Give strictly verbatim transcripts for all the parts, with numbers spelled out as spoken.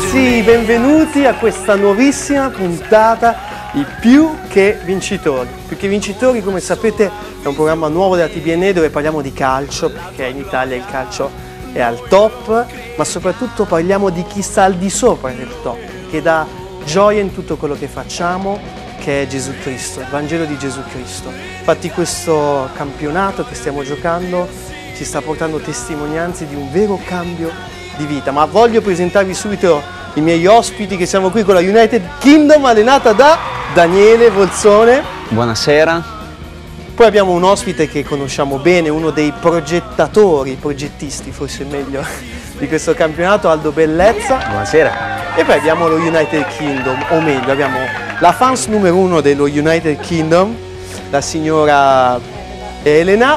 ragazzi, benvenuti a questa nuovissima puntata di Più che Vincitori. Più che Vincitori, come sapete, è un programma nuovo della T B N dove parliamo di calcio, perché in Italia il calcio è al top, ma soprattutto parliamo di chi sta al di sopra del top, che dà gioia in tutto quello che facciamo, che è Gesù Cristo, il Vangelo di Gesù Cristo. Infatti questo campionato che stiamo giocando ci sta portando testimonianze di un vero cambio di vita, ma voglio presentarvi subito i miei ospiti, che siamo qui con la United Kingdom allenata da Daniele Volzone. Buonasera. Poi abbiamo un ospite che conosciamo bene, uno dei progettatori, progettisti forse meglio, di questo campionato, Aldo Bellezza. Buonasera. E poi abbiamo lo United Kingdom, o meglio abbiamo la fans numero uno dello United Kingdom, la signora Elena,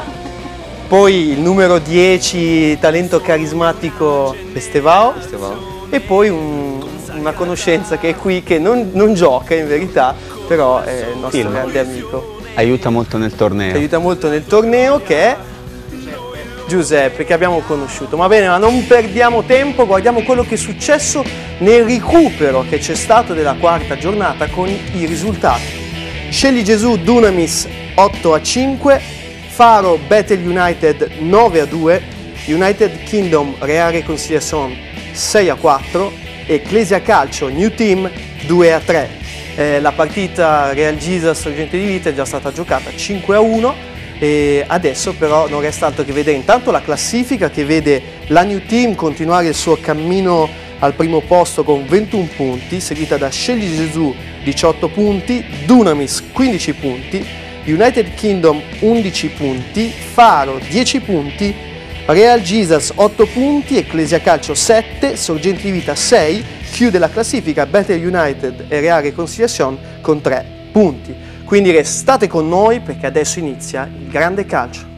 poi il numero dieci, talento carismatico, Estevao, Estevao. E poi un, una conoscenza che è qui, che non, non gioca in verità, però è il nostro Film. grande amico. Aiuta molto nel torneo. Ci aiuta molto nel torneo, che è Giuseppe, che abbiamo conosciuto. Ma bene, ma non perdiamo tempo, guardiamo quello che è successo nel recupero che c'è stato della quarta giornata con i risultati. Scegli Gesù Dunamis otto a cinque, Faro Bethel United nove a due, United Kingdom Real Reconciliation sei a quattro, Ecclesia Calcio New Team due a tre. Eh, la partita Real Jesus Sorgente di Vita è già stata giocata cinque a uno e adesso però non resta altro che vedere intanto la classifica, che vede la New Team continuare il suo cammino al primo posto con ventuno punti, seguita da Scegli Gesù diciotto punti, Dunamis quindici punti, United Kingdom undici punti, Faro dieci punti, Real Jesus otto punti, Ecclesia Calcio sette, Sorgente di Vita sei, chiude la classifica Bethel United e Real Reconciliation con tre punti. Quindi restate con noi perché adesso inizia il grande calcio.